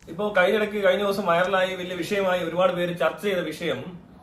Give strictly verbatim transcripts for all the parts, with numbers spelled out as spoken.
ഇപ്പോൾ കഴിഞ്ഞിടയ്ക്ക് കഴിഞ്ഞ ദിവസം വൈറലായി വലിയ വിഷയമായി ഒരുപാട് പേര് ചർച്ച ചെയ്ത വിഷയം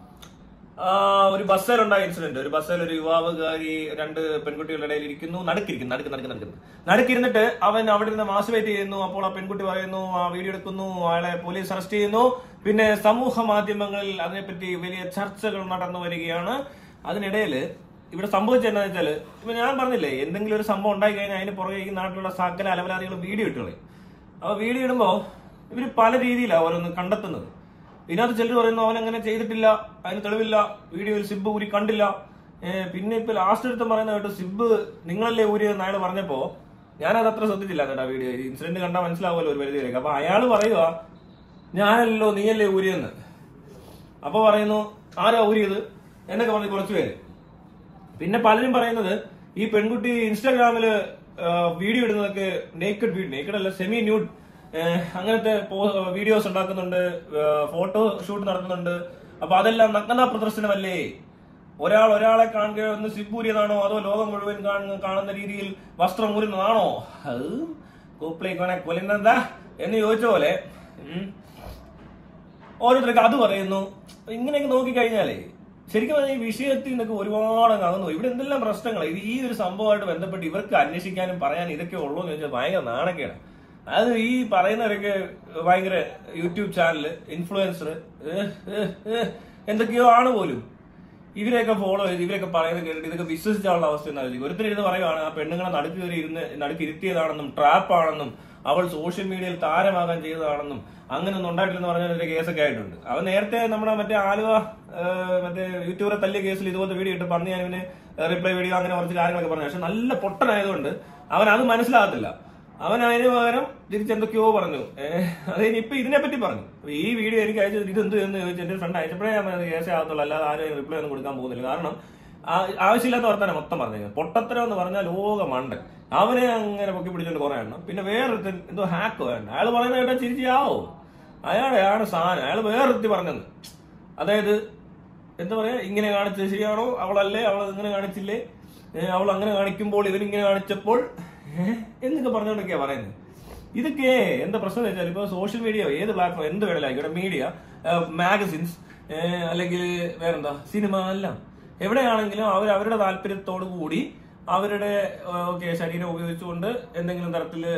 ഒരു ബസ്സിലുണ്ടായ ഇൻസിഡന്റ്. ഒരു ബസ്സിൽ ഒരു യുവാവുകാരി രണ്ട് പെൺകുട്ടികളുടെ ഇടയിൽ ഇരിക്കുന്നു, നടുക്കിരിക്കുന്നു നടുക്ക് നടുക്ക് നടുക്കുന്നു നടുക്കിരുന്നിട്ട് അവൻ അവിടെ നിന്ന് മാസ്റ്റുബേറ്റ് ചെയ്യുന്നു. അപ്പോൾ ആ പെൺകുട്ടി പറയുന്നു, ആ വീഡിയോ എടുക്കുന്നു, അയാളെ പോലീസ് അറസ്റ്റ് ചെയ്യുന്നു. പിന്നെ സമൂഹ മാധ്യമങ്ങളിൽ അതിനെപ്പറ്റി വലിയ ചർച്ചകൾ നടന്നു വരികയാണ്. അതിനിടയിൽ ഇവിടെ സംഭവിച്ചത് എന്താണെന്ന് വെച്ചാല്, ഇപ്പൊ ഞാൻ പറഞ്ഞില്ലേ, എന്തെങ്കിലും ഒരു സംഭവം ഉണ്ടായി കഴിഞ്ഞാൽ അതിന് പുറകെ ഈ നാട്ടിലുള്ള സകല അലവലാദികളും വീഡിയോ ഇട്ടുകളെ. അപ്പൊ വീഡിയോ ഇടുമ്പോ ഇവര് പല രീതിയിലാണ് ഓരോന്ന് കണ്ടെത്തുന്നത്. ഇതിനകത്ത് ചിലർ പറയുന്നു അവൻ അങ്ങനെ ചെയ്തിട്ടില്ല, അതിന് തെളിവില്ല, വീഡിയോയിൽ സിബ് ഊരി കണ്ടില്ല. പിന്നെ ഇപ്പൊ ലാസ്റ്റ് എടുത്ത് പറയുന്ന കേട്ടോ സിബ് നിങ്ങളല്ലേ ഊരിയെന്ന് അയാൾ പറഞ്ഞപ്പോ ഞാനത് അത്ര ശ്രദ്ധിച്ചില്ല കേട്ടോ. വീഡിയോ ഇൻസിഡന്റ് കണ്ടാൽ മനസ്സിലാവുമല്ലോ ഒരു പരിധി വരെയൊക്കെ. അപ്പൊ അയാൾ പറയുക ഞാനല്ലോ നീയല്ലേ ഊരിയെന്ന്. അപ്പൊ പറയുന്നു ആരാ ഊരിയത് എന്നൊക്കെ പറഞ്ഞു കുറച്ചു പേര്. പിന്നെ പലരും പറയുന്നത് ഈ പെൺകുട്ടി ഇൻസ്റ്റാഗ്രാമില് വീഡിയോ ഇടുന്നതൊക്കെ നേക്കഡ് വീഡിയോ, നേക്കഡ് അല്ല സെമി ന്യൂഡ് അങ്ങനത്തെ വീഡിയോസ് ഉണ്ടാക്കുന്നുണ്ട്, ഫോട്ടോ ഷൂട്ട് നടത്തുന്നുണ്ട്. അപ്പൊ അതെല്ലാം നഗ്നതാ പ്രദർശനമല്ലേ? ഒരാൾ ഒരാളെ കാണുക ഒന്ന് സിബൂരിയതാണോ അതോ ലോകം മുഴുവൻ കാണുന്ന രീതിയിൽ വസ്ത്രം ഊരുന്നതാണോ? അത് കൂപ്പിളേക്കാണെ കൊല്ലുന്നതാ എന്ന് ചോദിച്ച പോലെ ഓരോരുത്തർക്ക് അത് പറയുന്നു. ഇങ്ങനെയൊക്കെ നോക്കിക്കഴിഞ്ഞാലേ ശരിക്കും പറഞ്ഞാൽ ഈ വിഷയത്തിൽ നിന്നൊക്കെ ഒരുപാട് അകന്നു. ഇവിടെ എന്തെല്ലാം പ്രശ്നങ്ങൾ ഇത് ഈ ഒരു സംഭവമായിട്ട് ബന്ധപ്പെട്ട് ഇവർക്ക് അന്വേഷിക്കാനും പറയാനും ഇതൊക്കെ ഉള്ളൂ എന്ന് ചോദിച്ചാൽ ഭയങ്കര നാണക്കേടാണ്. അത് ഈ പറയുന്നവരൊക്കെ ഭയങ്കര യൂട്യൂബ് ചാനല് ഇൻഫ്ലുവൻസർ എന്തൊക്കെയോ ആണ് പോലും. ഇവരെയൊക്കെ ഫോളോ ചെയ്ത് ഇവരൊക്കെ പറയുന്നത് കേട്ടിട്ട് ഇതൊക്കെ വിശ്വസിച്ചാനുള്ള അവസ്ഥ എന്നായിരിക്കും. ഒരുത്തരിരുന്ന് പറയുവാണ് ആ പെണ്ണുങ്ങളെ നടുക്ക് കയറി ഇരുന്ന് നടുക്കിരുത്തിയതാണെന്നും ട്രാപ്പാണെന്നും അവൾ സോഷ്യൽ മീഡിയയിൽ താരമാകാൻ ചെയ്തതാണെന്നും അങ്ങനെ ഒന്നും ഉണ്ടായിട്ടില്ലെന്ന് പറഞ്ഞ ഒരു കേസൊക്കെ ആയിട്ടുണ്ട്. അവൻ നേരത്തെ നമ്മുടെ മറ്റേ ആലുവ മറ്റേ യൂട്യൂബറെ തല്ലിയ കേസിൽ ഇതുപോലത്തെ വീഡിയോ ഇട്ട് പറഞ്ഞ് ഞാനിവന് റിപ്ലൈ വീഡിയോ അങ്ങനെ കുറച്ച് കാര്യങ്ങളൊക്കെ പറഞ്ഞു. പക്ഷെ നല്ല പൊട്ടനായതുകൊണ്ട് അവൻ അത് മനസ്സിലാകത്തില്ല. അവൻ അതിന് പകരം തിരിച്ചെന്തൊക്കെയോ പറഞ്ഞു. അതിന് ഇപ്പൊ ഇതിനെപ്പറ്റി പറഞ്ഞു. ഈ വീഡിയോ എനിക്ക് അയച്ചത് ഇതെന്ത് എന്ന് ചോദിച്ചു എന്റെ ഫ്രണ്ട് അയച്ചപ്പോഴേ ഞാൻ കേസേ ആകത്തുള്ളൂ, അല്ലാതെ ആരും റിപ്ലൈ ഒന്നും കൊടുക്കാൻ പോകുന്നില്ല. കാരണം ആവശ്യമില്ലാത്ത വർത്താനം മൊത്തം പറഞ്ഞു. പൊട്ടത്തരം എന്ന് പറഞ്ഞാൽ ലോക മണ്ടൻ. അവനെ അങ്ങനെ പൊക്കി പിടിച്ചോണ്ട് കുറെ എണ്ണം. പിന്നെ വേറൊരുത്തൻ എന്തോ ഹാക്ക് വേണ്ട അയാൾ പറയുന്നത് കേട്ടാ ചിരിച്ചാവോ, അയാളെയാണ് സാധനം. അയാൾ വേറൊരുത്തി പറഞ്ഞത്, അതായത് എന്താ പറയാ, ഇങ്ങനെ കാണിച്ചത് ശരിയാണോ, അവളല്ലേ, അവൾ ഇങ്ങനെ കാണിച്ചില്ലേ, അവൾ അങ്ങനെ കാണിക്കുമ്പോൾ ഇവനിങ്ങനെ കാണിച്ചപ്പോൾ എന്നൊക്കെ പറഞ്ഞുകൊണ്ടൊക്കെയാ പറയുന്നത്. ഇതൊക്കെ എന്താ പ്രശ്നം എന്ന് വെച്ചാൽ ഇപ്പൊ സോഷ്യൽ മീഡിയ ഏത് പ്ലാറ്റ്ഫോം എന്ത് വേണേലായിക്കോട്ടെ, മീഡിയ, മാഗസിൻസ്, അല്ലെങ്കിൽ വേറെന്താ സിനിമ, എല്ലാം എവിടെയാണെങ്കിലും അവർ അവരുടെ താല്പര്യത്തോടു കൂടി അവരുടെ ഓക്കെ ശരീരം ഉപയോഗിച്ചുകൊണ്ട് എന്തെങ്കിലും തരത്തില്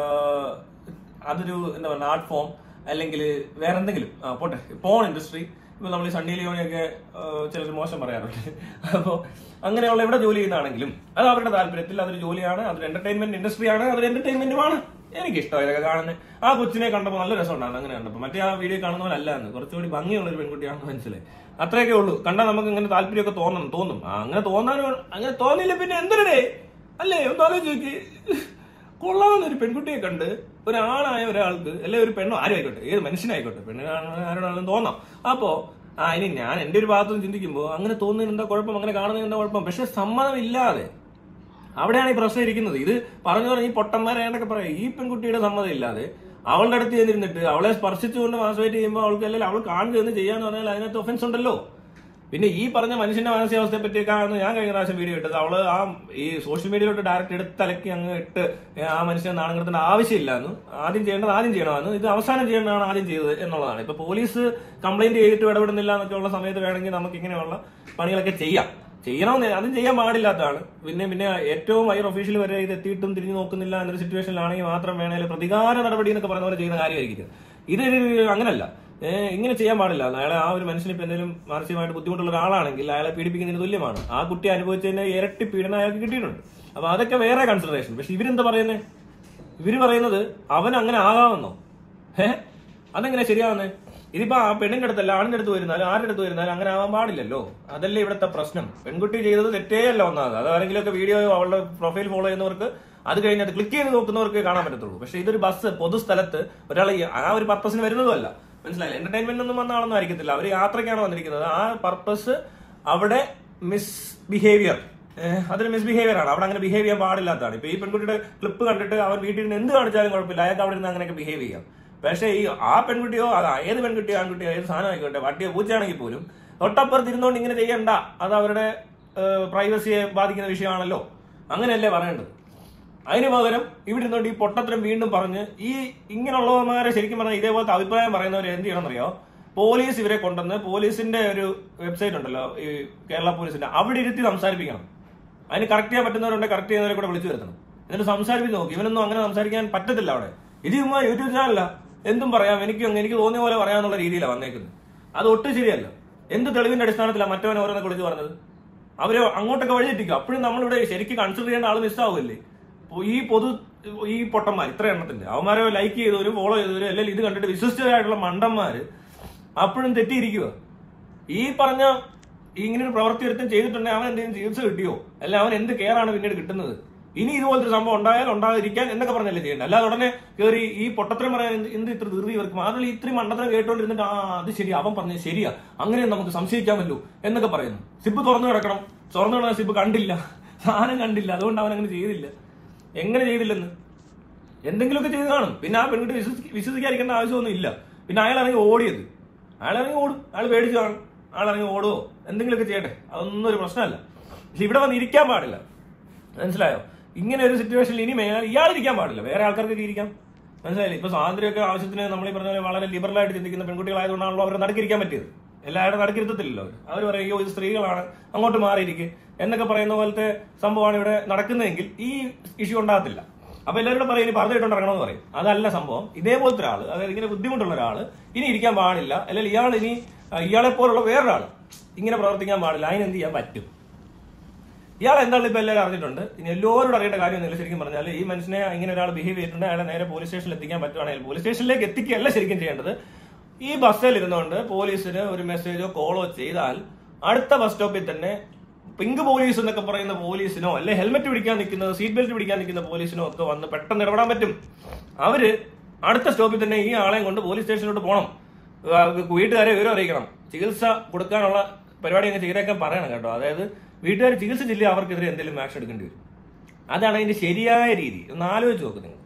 അതൊരു എന്താ പറയുക ആർട്ട് ഫോം അല്ലെങ്കിൽ വേറെ എന്തെങ്കിലും പോട്ടെ പോൺ ഇൻഡസ്ട്രി, ഇപ്പൊ നമ്മൾ ഈ സണ്ണി ലിയോണിയൊക്കെ ചിലർ മോശം പറയാറുണ്ട്. അപ്പോൾ അങ്ങനെയുള്ള എവിടെ ജോലി ചെയ്യുന്നതാണെങ്കിലും അത് അവരുടെ താല്പര്യത്തിൽ അതൊരു ജോലിയാണ്, അതൊരു എന്റർടൈൻമെന്റ് ഇൻഡസ്ട്രിയാണ്, അതൊരു എന്റർടൈൻമെന്റുമാണ്. എനിക്കിഷ്ടം ഇതൊക്കെ കാണുന്നത്. ആ കൊച്ചിനെ കണ്ടപ്പോൾ നല്ല രസം ഉണ്ടായിരുന്നു അങ്ങനെ കണ്ടപ്പോൾ. മറ്റേ ആ വീഡിയോ കാണുന്ന പോലെ അല്ല എന്ന്, കുറച്ചുകൂടി ഭംഗിയുള്ള ഒരു പെൺകുട്ടിയാണെന്ന് മനസ്സിലായി. അത്രയൊക്കെ ഉള്ളൂ. കണ്ടാൽ നമുക്ക് ഇങ്ങനെ താല്പര്യമൊക്കെ തോന്നണം തോന്നും. അങ്ങനെ തോന്നാനും അങ്ങനെ തോന്നില്ല പിന്നെ എന്തിനേ അല്ലേ? ഒന്ന് ആലോചിച്ച് നോക്കി. കൊള്ളാവുന്നൊരു പെൺകുട്ടിയെ കണ്ട് ഒരാളായ ഒരാൾക്ക് അല്ലെ ഒരു പെണ്ണോ ആരും ആയിക്കോട്ടെ, ഏത് മനുഷ്യനായിക്കോട്ടെ, പെണ്ണിനാരോടാണെങ്കിലും തോന്നാം. അപ്പോ ആ ഇനി ഞാൻ എന്റെ ഒരു ഭാഗത്തുനിന്ന് ചിന്തിക്കുമ്പോൾ അങ്ങനെ തോന്നുന്നതിന് എന്താ കുഴപ്പം, അങ്ങനെ കാണുന്നതിന് എന്താ കുഴപ്പം? പക്ഷെ സമ്മതമില്ലാതെ അവിടെയാണ് ഈ പ്രശ്നം ഇരിക്കുന്നത്. ഇത് പറഞ്ഞു പറഞ്ഞ് ഈ പൊട്ടന്മാരെയൊക്കെ പറയാം. ഈ പെൺകുട്ടിയുടെ സമ്മതം ഇല്ലാതെ അവളുടെ അടുത്ത് ചെന്നിരുന്നിട്ട് അവളെ സ്പർശിച്ചുകൊണ്ട് മാസ്റ്റുബേറ്റ് ചെയ്യുമ്പോൾ അവൾക്ക് അല്ലെങ്കിൽ അവൾ കാണുന്നത് ചെയ്യാന്ന് പറഞ്ഞാൽ അതിനകത്ത് ഒഫൻസ് ഉണ്ടല്ലോ. പിന്നെ ഈ പറഞ്ഞ മനുഷ്യന്റെ മാനസികാവസ്ഥയെ പറ്റിയൊക്കെയാണ് ഞാൻ കഴിഞ്ഞ പ്രാവശ്യം വീഡിയോ ഇട്ടത്. അവള് ആ ഈ സോഷ്യൽ മീഡിയയിലോട്ട് ഡയറക്റ്റ് എടുത്തലക്കി അങ്ങ് ഇട്ട് ആ മനുഷ്യനെ നാണം കിടത്തേണ്ട ആവശ്യമില്ലാന്ന്, ആദ്യം ചെയ്യേണ്ടത് ആദ്യം ചെയ്യണമെന്ന്, ഇത് അവസാനം ചെയ്യേണ്ടതാണ് ആദ്യം ചെയ്തത് എന്നുള്ളതാണ്. ഇപ്പൊ പോലീസ് കംപ്ലൈന്റ് ചെയ്തിട്ട് ഇടപെടുന്നില്ല എന്നൊക്കെ ഉള്ള സമയത്ത് വേണമെങ്കിൽ നമുക്ക് ഇങ്ങനെയുള്ള പണികളൊക്കെ ചെയ്യാം. ചെയ്യണമെന്ന് അതും ചെയ്യാൻ പാടില്ലാത്തതാണ്. പിന്നെ പിന്നെ ഏറ്റവും ഹയർ ഒഫീഷ്യൽ വരെ ഇത് എത്തിയിട്ടും തിരിഞ്ഞു നോക്കുന്നില്ല എന്നൊരു സിറ്റുവേഷനിലാണെങ്കിൽ മാത്രം വേണേൽ പ്രതികാര നടപടി എന്നൊക്കെ പറയുന്ന പോലെ ചെയ്യുന്ന കാര്യമായിരിക്കും. ഇത് അങ്ങനല്ല, ഇങ്ങനെ ചെയ്യാൻ പാടില്ല. അയാളെ ആ ഒരു മനുഷ്യന് ഇപ്പൊ എന്തെങ്കിലും മാനസികമായിട്ട് ബുദ്ധിമുട്ടുള്ള ഒരാളാണെങ്കിൽ അയാളെ പീഡിപ്പിക്കുന്നതിന് തുല്യമാണ്. ആ കുട്ടി അനുഭവിച്ചതിന്റെ ഇരട്ടി പീഡനം അയാൾക്ക് കിട്ടിയിട്ടുണ്ട്. അപ്പൊ അതൊക്കെ വേറെ കൺസിഡറേഷൻ. പക്ഷെ ഇവരെന്താ പറയുന്നത്? ഇവര് പറയുന്നത് അവൻ അങ്ങനെ ആകാമെന്നോ? ഏഹ് അതെങ്ങനെ ശരിയാവുന്നേ? ഇതിപ്പോ ആ പെണ്ണിന്റെ അടുത്തല്ല ആണിന്റെ അടുത്ത് വരുന്നാലും ആരുടെ അടുത്ത് വരുന്നാലും അങ്ങനെ ആവാൻ പാടില്ലല്ലോ. അതല്ലേ ഇവിടുത്തെ പ്രശ്നം. പെൺകുട്ടി ചെയ്തത് തെറ്റേ അല്ല ഒന്നാമത്. അത് ആരെങ്കിലുമൊക്കെ വീഡിയോ അവളുടെ പ്രൊഫൈൽ ഫോളോ ചെയ്യുന്നവർക്ക് അത് കഴിഞ്ഞിട്ട് ക്ലിക്ക് ചെയ്ത് നോക്കുന്നവർക്ക് കാണാൻ പറ്റത്തുള്ളൂ. പക്ഷെ ഇതൊരു ബസ് പൊതുസ്ഥലത്ത് ഒരാൾ ആ ഒരു പർപ്പസിന് വരുന്നതുമല്ല. മനസ്സിലായില്ല? എന്റർടൈൻമെന്റ് ഒന്നും വന്ന ആളൊന്നും ആയിരിക്കത്തില്ല. അവർ യാത്രയ്ക്കാണ് വന്നിരിക്കുന്നത്. ആ പർപ്പസ് അവിടെ മിസ്ബിഹേവിയർ, അതൊരു മിസ്ബിഹേവിയർ ആണ്. അവിടെ അങ്ങനെ ബിഹേവ് ചെയ്യാൻ പാടില്ലാത്തതാണ്. ഇപ്പൊ ഈ പെൺകുട്ടിയുടെ ക്ലിപ്പ് കണ്ടിട്ട് അവൻ വീട്ടിൽ നിന്ന് എന്ത് കാണിച്ചാലും കുഴപ്പമില്ല, അയാൾക്ക് അവിടെ നിന്ന് അങ്ങനെയൊക്കെ ബിഹേവ് ചെയ്യാം. പക്ഷേ ഈ ആ പെൺകുട്ടിയോ അത് ഏത് പെൺകുട്ടിയോ ആൺകുട്ടിയോ ഏത് സാധനം ആയിക്കോട്ടെ, വട്ടിയോ പൂച്ചയാണെങ്കിൽ പോലും തൊട്ടപ്പുറത്ത് ഇരുന്നുകൊണ്ട് ഇങ്ങനെ ചെയ്യണ്ട, അത് അവരുടെ പ്രൈവസിയെ ബാധിക്കുന്ന വിഷയമാണല്ലോ. അങ്ങനെയല്ലേ പറയേണ്ടത്? അതിന് പകരം ഇവിടെ ഇരുന്നുകൊണ്ട് ഈ പൊട്ടത്തരം വീണ്ടും പറഞ്ഞ് ഈ ഇങ്ങനെയുള്ളവന്മാരെ ശരിക്കും പറഞ്ഞാൽ ഇതേപോലത്തെ അഭിപ്രായം പറയുന്നവർ എന്ത് ചെയ്യണമെന്നറിയോ? പോലീസ് ഇവരെ കൊണ്ടുവന്ന് പോലീസിന്റെ ഒരു വെബ്സൈറ്റ് ഉണ്ടല്ലോ, ഈ കേരള പോലീസിന്റെ, അവിടെ ഇരുത്തി സംസാരിപ്പിക്കണം. അതിന് കറക്റ്റ് ചെയ്യാൻ പറ്റുന്നവരുണ്ട്, കറക്റ്റ് ചെയ്യുന്നവരെ കൂടെ വിളിച്ചു വരുത്തണം. എന്നിട്ട് സംസാരിപ്പിച്ച് നോക്കി. ഇവനൊന്നും അങ്ങനെ സംസാരിക്കാൻ പറ്റത്തില്ല അവിടെ. ഇത് ചുമ്മാ യൂട്യൂബ് ചാനലല്ല, എന്തും പറയാം, എനിക്ക് എനിക്ക് തോന്നിയ പോലെ പറയാന്നുള്ള രീതിയിലാണ് വന്നേക്കുന്നത്. അത് ഒട്ടും ശരിയല്ല. എന്ത് തെളിവിന്റെ അടിസ്ഥാനത്തിലാണ് മറ്റവനെ ഓരോന്നൊക്കെ വിളിച്ച് പറഞ്ഞത്? അവരെ അങ്ങോട്ടൊക്കെ വഴിതെറ്റിക്കും. അപ്പോഴും നമ്മളിവിടെ ശരിക്കും കൺസിഡർ ചെയ്യേണ്ട ആൾ മിസ്സാവുമല്ലേ? ഈ പൊതു ഈ പൊട്ടന്മാർ ഇത്ര എണ്ണത്തിന്റെ അവന്മാരെ ലൈക്ക് ചെയ്തവരും ഫോളോ ചെയ്തവരും അല്ലെങ്കിൽ ഇത് കണ്ടിട്ട് വിശ്വസിച്ചതായിട്ടുള്ള മണ്ടന്മാര് അപ്പോഴും തെറ്റിയിരിക്കുക. ഈ പറഞ്ഞ ഇങ്ങനെ ഒരു പ്രവൃത്തി ഒരുത്തം ചെയ്തിട്ടുണ്ടെങ്കിൽ അവൻ എന്തെങ്കിലും ചികിത്സ കിട്ടിയോ, അല്ല അവൻ എന്ത് കെയറാണ് പിന്നീട് കിട്ടുന്നത്? ഇനി ഇതുപോലത്തെ സംഭവം ഉണ്ടായാൽ ഉണ്ടാകാതിരിക്കാൻ എന്നൊക്കെ പറഞ്ഞല്ലേ ചെയ്യേണ്ടത്. അല്ലാതെ ഉടനെ കയറി ഈ പൊട്ടത്തരം പറയാൻ എന്ത് ഇത്ര ധൃതി ഇവർക്ക്? മാത്രമല്ല ഇത്രയും മണ്ടത്തരം കേട്ടോണ്ടിരുന്നിട്ട് ആ അത് ശരി, അവൻ പറഞ്ഞത് ശരിയാ, അങ്ങനെ നമുക്ക് സംശയിക്കാമല്ലോ എന്നൊക്കെ പറയുന്നു. സിബ് തുറന്നു കിടക്കണം, തുറന്നു കിടന്ന സിബ് കണ്ടില്ല, സാധനം കണ്ടില്ല, അതുകൊണ്ട് അവൻ അങ്ങനെ ചെയ്തില്ല. എങ്ങനെ ചെയ്തില്ലെന്ന്? എന്തെങ്കിലുമൊക്കെ ചെയ്ത് കാണും. പിന്നെ ആ പെൺകുട്ടി വിശ്വസി വിശ്വസിക്കാതിരിക്കേണ്ട ആവശ്യമൊന്നും ഇല്ല. പിന്നെ അയാൾ ഇറങ്ങി ഓടിയത്, അയാൾ ഇറങ്ങി ഓടും, അയാൾ പേടിച്ചു കാണും, അയാൾ ഇറങ്ങി ഓടുവോ എന്തെങ്കിലുമൊക്കെ ചെയ്യട്ടെ, അതൊന്നും ഒരു പ്രശ്നമല്ല. പക്ഷെ ഇവിടെ വന്ന് ഇരിക്കാൻ പാടില്ല, മനസ്സിലായോ? ഇങ്ങനെ ഒരു സിറ്റുവേഷനിൽ ഇനി മേൽ ഇയാൾ ഇരിക്കാൻ പാടില്ല, വേറെ ആൾക്കാർക്ക് ഇരിക്കാം, മനസ്സിലായില്ലേ? ഇപ്പൊ സ്വാതന്ത്ര്യമൊക്കെ ആവശ്യത്തിന് നമ്മൾ ഈ പറഞ്ഞ പോലെ വളരെ ലിബറലായിട്ട് ചിന്തിക്കുന്ന പെൺകുട്ടികളായതുകൊണ്ടാണല്ലോ അവരെ നടുക്കിരിക്കാൻ പറ്റിയത്. എല്ലാവരും നടുക്കിരുത്തത്തില്ലല്ലോ. അവർ പറയും അയ്യോ ഇത് സ്ത്രീകളാണ്, അങ്ങോട്ട് മാറിയിരിക്കും എന്നൊക്കെ പറയുന്ന പോലത്തെ സംഭവമാണ് ഇവിടെ നടക്കുന്നതെങ്കിൽ ഈ ഇഷ്യൂ ഉണ്ടാകത്തില്ല. അപ്പൊ എല്ലാവരും പറയും ഇനി പറഞ്ഞിട്ടുണ്ട് ഇറങ്ങണമെന്ന് പറയും. അതല്ല സംഭവം. ഇതേപോലത്തെ ഒരാള്, അതായത് ഇങ്ങനെ ബുദ്ധിമുട്ടുള്ള ഒരാള് ഇനി ഇരിക്കാൻ പാടില്ല, അല്ലെങ്കിൽ ഇയാൾ ഇനി ഇയാളെ പോലുള്ള വേറൊരാള് ഇങ്ങനെ പ്രവർത്തിക്കാൻ പാടില്ല. അതിനെന്ത് ചെയ്യാൻ പറ്റും? ഇയാൾ എന്താണ് ഇപ്പൊ എല്ലാവരും അറിഞ്ഞിട്ടുണ്ട്. ഇനി എല്ലാവരോടും അറിയേണ്ട കാര്യമൊന്നുമില്ല. ശരിക്കും പറഞ്ഞാൽ ഈ മനുഷ്യനെ ഇങ്ങനെ ഒരാൾ ബിഹേവ് ചെയ്തിട്ടുണ്ട്, അയാളെ നേരെ പോലീസ് സ്റ്റേഷനിൽ എത്തിക്കാൻ പറ്റുവാണെങ്കിൽ പോലീസ് സ്റ്റേഷനിലേക്ക് എത്തിക്കുകയല്ല ശരിക്കും ചെയ്യേണ്ടത്. ഈ ബസ്സിൽ ഇരുന്നുകൊണ്ട് പോലീസിന് ഒരു മെസ്സേജോ കോളോ ചെയ്താൽ അടുത്ത ബസ് സ്റ്റോപ്പിൽ തന്നെ പിങ്ക് പോലീസ് എന്നൊക്കെ പറയുന്ന പോലീസിനോ അല്ലെ ഹെൽമെറ്റ് പിടിക്കാൻ നിൽക്കുന്നത് സീറ്റ് ബെൽറ്റ് പിടിക്കാൻ നിൽക്കുന്ന പോലീസിനോ ഒക്കെ വന്ന് പെട്ടെന്ന് ഇടപെടാൻ പറ്റും. അവര് അടുത്ത സ്റ്റോപ്പിൽ തന്നെ ഈ ആളെയും കൊണ്ട് പോലീസ് സ്റ്റേഷനിലോട്ട് പോകണം, വീട്ടുകാരെ വിവരം അറിയിക്കണം, ചികിത്സ കൊടുക്കാനുള്ള പരിപാടി അങ്ങ് ചെയ്തേക്കാൻ പറയണം കേട്ടോ. അതായത് വീട്ടുകാർ ചികിത്സിച്ചില്ല അവർക്കെതിരെ എന്തെങ്കിലും ആക്ഷൻ എടുക്കേണ്ടി വരും. അതാണ് അതിന്റെ ശരിയായ രീതി. ഒന്ന് ആലോചിച്ച് നോക്ക് നിങ്ങൾ.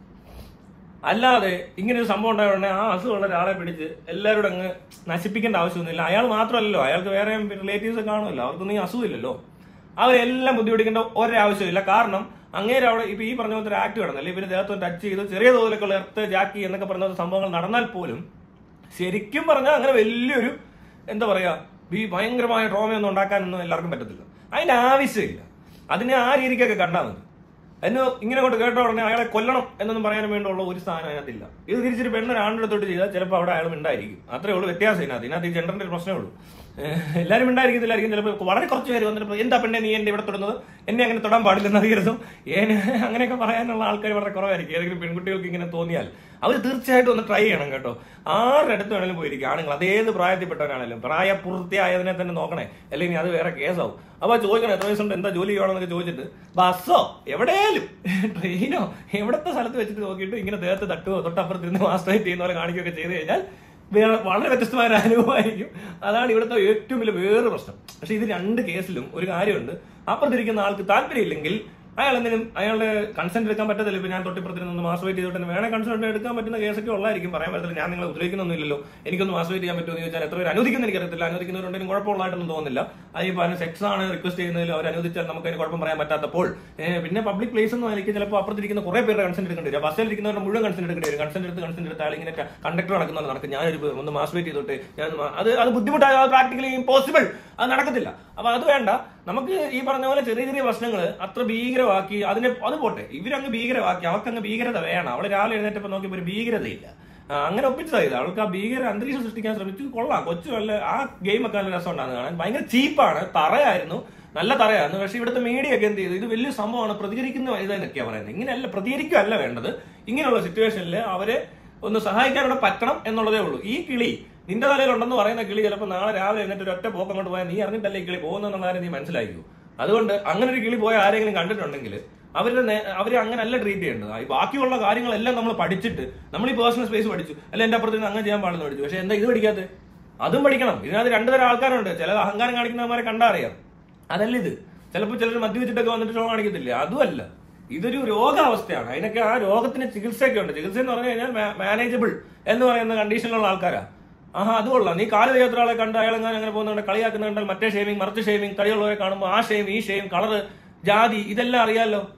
അല്ലാതെ ഇങ്ങനെ ഒരു സംഭവം ഉണ്ടായതുകൊണ്ട് ആ അസുഖമുള്ള ഒരാളെ പിടിച്ച് എല്ലാവരോടും അങ്ങ് നശിപ്പിക്കേണ്ട ആവശ്യമൊന്നുമില്ല. അയാൾ മാത്രമല്ലല്ലോ, അയാൾക്ക് വേറെ റിലേറ്റീവ്സ് കാണുമല്ലോ, അവർക്കൊന്നും ഈ അസുഖമില്ലല്ലോ. അവരെല്ലാം ബുദ്ധിമുട്ടിക്കേണ്ട ഒരാവശ്യമില്ല. കാരണം അങ്ങേരെ അവിടെ ഇപ്പൊ ഈ പറഞ്ഞ പോലത്തെ ഒരു ആക്ട് കിടന്നല്ലേ, ഇവര് ദേഹത്ത് ടച്ച് ചെയ്ത് ചെറിയ തോതിലൊക്കെ ഉള്ള എർത്ത് ജാക്കി എന്നൊക്കെ പറഞ്ഞ സംഭവങ്ങൾ നടന്നാൽ പോലും ശരിക്കും പറഞ്ഞാൽ അങ്ങനെ വലിയൊരു എന്താ പറയാ ഈ ഭയങ്കരമായ ട്രോമയൊന്നും ഉണ്ടാക്കാനൊന്നും എല്ലാവർക്കും പറ്റത്തില്ല. അതിന്റെ ആവശ്യമില്ല. അതിനെ ആ രീതിക്കൊക്കെ കണ്ടാൽ മതി. അതിന് ഇങ്ങനെ കൊണ്ട് കേട്ട ഉടനെ അയാളെ കൊല്ലണം എന്നൊന്നും പറയാനും വേണ്ടിയുള്ള ഒരു സ്ഥാനം അതിനകത്തില്ല. ഇത് തിരിച്ചിട്ട് പെണ്ണൊരു ആണിടത്തോട്ട് ചെയ്താൽ ചിലപ്പോൾ അവിടെ അയാൾ ഉണ്ടായിരിക്കും. അത്രേ ഉള്ളൂ വ്യത്യാസം. ഇതിനകത്ത് ഇതിനകത്ത് ഈ ജെൻഡറിന്റെ ഒരു പ്രശ്നമേ ഉള്ളൂ. എല്ലാവരും ഉണ്ടായിരിക്കത്തില്ലായിരിക്കും. ചിലപ്പോൾ വളരെ കുറച്ച് പേര് വന്നിട്ട് എന്താ പെണ്ണെ നീ എന്റെ ഇവിടെ തൊടുന്നത്, എന്നെ അങ്ങനെ തൊടാൻ പാടില്ലെന്ന് അറിയരുതും ഏന് അങ്ങനെയൊക്കെ പറയാനുള്ള ആൾക്കാർ വളരെ കുറവായിരിക്കും. ഏതെങ്കിലും പെൺകുട്ടികൾക്ക് ഇങ്ങനെ തോന്നിയാൽ അവർ തീർച്ചയായിട്ടും ഒന്ന് ട്രൈ ചെയ്യണം കേട്ടോ. ആരുടെ അടുത്ത് വേണമെങ്കിലും പോയിരിക്കും ആണുങ്ങൾ, അതേത് പ്രായത്തിൽപ്പെട്ടവരാണെങ്കിലും. പ്രായപൂർത്തിയായതിനെ തന്നെ നോക്കണേ, അല്ലെങ്കിൽ അത് വേറെ കേസാവും. അപ്പൊ ചോദിക്കണം എത്ര വയസ്സുണ്ട്, എന്താ ജോലി ചെയ്യണമെന്നൊക്കെ ചോദിച്ചിട്ട് ബസ്സോ എവിടെയാലും ട്രെയിനോ എവിടത്തെ സ്ഥലത്ത് വെച്ചിട്ട് നോക്കിയിട്ട് ഇങ്ങനെ ദേഹത്ത് തട്ടുകയോ തൊട്ടപ്പുറത്തിരുന്ന് മാസ്റ്ററേറ്റ് ചെയ്യുന്ന പോലെ കാണിക്കുകയൊക്കെ ചെയ്ത് കഴിഞ്ഞാൽ വേറെ വളരെ വ്യത്യസ്തമായ ഒരു അനുഭവമായിരിക്കും. അതാണ് ഇവിടുത്തെ ഏറ്റവും വലിയ വേറെ പ്രശ്നം. പക്ഷെ ഇത് രണ്ട് കേസിലും ഒരു കാര്യമുണ്ട്. അപ്പുറത്തിരിക്കുന്ന ആൾക്ക് താല്പര്യമില്ലെങ്കിൽ അയാൾ എന്തെങ്കിലും അയാളുടെ കൺസെന്റ് എടുക്കാൻ പറ്റത്തില്ല. ഇപ്പൊ ഞാൻ തൊട്ടിപ്പുറത്തിരുന്ന് മാസ്റ്റർവേറ്റ് ചെയ്തിട്ട് വേണേ കൺസെന്റ് എടുക്കാൻ പറ്റുന്ന കേസൊക്കെ ഉള്ളതായിരിക്കും, പറയാൻ പറ്റത്തില്ല. ഞാൻ നിങ്ങളെ ഉപദ്രവിക്കുന്നൊന്നുമില്ലല്ലോ, എനിക്കൊന്ന് മാസ്റ്റർവേറ്റ് ചെയ്യാൻ പറ്റുമോ എന്ന് ചോദിച്ചാൽ എത്ര പേര് അനുവദിക്കുന്ന എനിക്കറിയത്തില്ല. അനുവദിക്കുന്നവരുണ്ടെങ്കിലും കുഴപ്പമുള്ളതായിട്ടൊന്നും തോന്നുന്നില്ല. അതിപ്പോൾ അതിന് സെക്സ് ആണ് റിക്വസ്റ്റ് ചെയ്യുന്നതിൽ അവർ അനുവദിച്ചാൽ നമുക്ക് അതിന് കുഴപ്പം പറയാൻ പറ്റാത്തപ്പോൾ പിന്നെ പബ്ലിക് പ്ലേസ് ഒന്നും ആയിരിക്കും ചിലപ്പോൾ അപ്പുറത്തിരിക്കുന്ന കുറെ പേരുടെ കൺസെന്റ് എടുക്കേണ്ടി വരും. ബസ്സിൽ ഇരിക്കുന്നവരുടെ മുഴുവൻ കൺസെന്റ് എടുക്കേണ്ടി വരും. കൺസെന്റ് എടുത്ത് കൺസെന്റ് എടുത്ത് ആളിങ്ങനെ കണ്ടക്ടർ നടക്കുന്ന നടക്കും, ഞാനൊരു ഒന്ന് മാസ്റ്റർവേറ്റ് ചെയ്തോട്ടെ, ഞാൻ അത് അത് ബുദ്ധിമുട്ടായ പ്രാക്ടിക്കലി ഇമ്പോസിബിൾ, അത് നടക്കത്തില്ല. അപ്പൊ അത് വേണ്ട. നമുക്ക് ഈ പറഞ്ഞ പോലെ ചെറിയ ചെറിയ പ്രശ്നങ്ങൾ അത്ര ഭീകരമാക്കി അതിനെ അത് പോട്ടെ, ഇവരങ്ങ് ഭീകരമാക്കി അവർക്ക് ഭീകരത വേണം. അവള് രാവിലെ എഴുന്നേറ്റപ്പോൾ നോക്കിയപ്പോൾ ഒരു ഭീകരതയില്ല, അങ്ങനെ ഒപ്പിച്ചതായത് അവൾക്ക് ആ ഭീകര അന്തരീക്ഷം സൃഷ്ടിക്കാൻ ശ്രമിച്ചു. കൊള്ളാം, കൊച്ചു വല്ല ആ ഗെയിം ഒക്കെ നല്ല രസം ഉണ്ടാകുന്ന കാണാൻ. ഭയങ്കര ചീപ്പാണ്, തറയായിരുന്നു, നല്ല തറയായിരുന്നു. പക്ഷെ ഇവിടുത്തെ മീഡിയ ഒക്കെ എന്ത് ചെയ്തു, ഇത് വലിയ സംഭവമാണ്, പ്രതികരിക്കുന്ന ഇതെന്നൊക്കെയാണ് പറയുന്നത്. ഇങ്ങനെയല്ല, പ്രതികരിക്കുകയല്ല വേണ്ടത്. ഇങ്ങനെയുള്ള സിറ്റുവേഷനിൽ അവരെ ഒന്ന് സഹായിക്കാനോടെ പറ്റണം എന്നുള്ളതേ ഉള്ളൂ. ഈ കിളി നിന്റെ തലയിലുണ്ടെന്ന് പറയുന്ന കിളി ചിലപ്പോൾ നാളെ രാവിലെ എന്നിട്ട് ഒരു ഒറ്റ പോക്ക് അങ്ങോട്ട് പോയാൽ നീ അറിഞ്ഞിട്ടല്ലേ ഈ കിളി പോകുന്നുള്ള കാര്യം നീ മനസ്സിലാക്കൂ. അതുകൊണ്ട് അങ്ങനെ ഒരു കിളി പോയ ആരെങ്കിലും കണ്ടിട്ടുണ്ടെങ്കിൽ അവരുടെ അവരെ അങ്ങനെ അല്ല ട്രീറ്റ് ചെയ്യേണ്ടത്. ഈ ബാക്കിയുള്ള കാര്യങ്ങളെല്ലാം നമ്മൾ പഠിച്ചിട്ട് നമ്മൾ ഈ പേഴ്സണൽ സ്പേസ് പഠിച്ചു, അല്ല എന്റെ അപ്പുറത്ത് അങ്ങനെ ചെയ്യാൻ പാടില്ല പഠിച്ചു. പക്ഷെ എന്താ ഇത് പഠിക്കാത്തത്? അതും പഠിക്കണം. ഇതിനകത്ത് രണ്ടുതരം ആൾക്കാരുണ്ട്. ചില അഹങ്കാരം കാണിക്കുന്നവന്മാരെ കണ്ടറിയാം, അതല്ല ഇത്. ചിലപ്പോൾ ചിലർ മദ്യവെച്ചിട്ടൊക്കെ വന്നിട്ട് ഷോ കാണിക്കത്തില്ല, അതുമല്ല. ഇതൊരു രോഗാവസ്ഥയാണ്. അതിനൊക്കെ ആ രോഗത്തിന് ചികിത്സയൊക്കെ ഉണ്ട്. ചികിത്സ എന്ന് പറഞ്ഞു കഴിഞ്ഞാൽ മാനേജബിൾ എന്ന് പറയുന്ന കണ്ടീഷനിലുള്ള ആൾക്കാരാ. ആഹാ അത് കൊള്ളാം. നീ കാല് വയ്യാത്ത ഒരാളെ കണ്ട് അയാളെങ്ങനെ അങ്ങനെ പോകുന്നുണ്ട്, കളിയാക്കുന്ന കണ്ടാൽ മറ്റേ ഷേവിങ് മറിച്ച് ഷേവിങ്, കളിയുള്ളവരെ കാണുമ്പോൾ ആ ഷേവ് ഈ ഷേവ് കളറ് ജാതി ഇതെല്ലാം അറിയാലോ.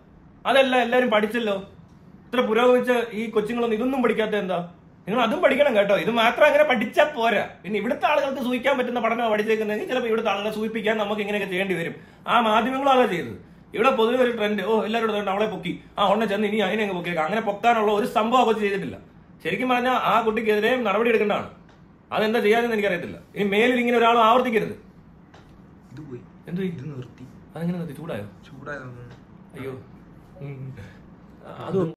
അതല്ല എല്ലാരും പഠിച്ചല്ലോ. ഇത്ര പുരോഗമിച്ച ഈ കൊച്ചുങ്ങളൊന്നും ഇതൊന്നും പഠിക്കാത്ത എന്താ? നിങ്ങൾ അതും പഠിക്കണം കേട്ടോ. ഇത് മാത്രം അങ്ങനെ പഠിച്ചാൽ പോരാ. പിന്നെ ഇവിടുത്തെ ആളുകൾക്ക് സൂഹിക്കാൻ പറ്റുന്ന പഠനമാണ് പഠിച്ചേക്കുന്നതെങ്കിൽ ചിലപ്പോൾ ഇവിടുത്തെ ആളുകളെ സൂഹിപ്പിക്കാൻ നമുക്ക് ഇങ്ങനെയൊക്കെ ചെയ്യേണ്ടി വരും. ആ മാധ്യമങ്ങളും അതാ ചെയ്തത്. ഇവിടെ പൊതുവെ ഒരു ട്രെൻഡ്, ഓ എല്ലാവരും അവളെ പൊക്കി, ആ ഉടനെ ചെന്ന് ഇനി അതിനെ അങ്ങ് പൊക്കിയേക്കാം. അങ്ങനെ പൊക്കാനുള്ള ഒരു സംഭവം കൊച്ചു ചെയ്തിട്ടില്ല. ശരിക്കും പറഞ്ഞാൽ ആ കുട്ടിക്കെതിരെ നടപടി എടുക്കേണ്ടതാണ്. അതെന്താ ചെയ്യാനെന്ന് എനിക്കറിയത്തില്ല. ഇനി മേലിൽ ഇങ്ങനെ ഒരാൾ ആവർത്തിക്കരുത്. എന്തോ അതെങ്ങനെ നിർത്തി? ചൂടായോ? ചൂടായോ? അയ്യോ, അത്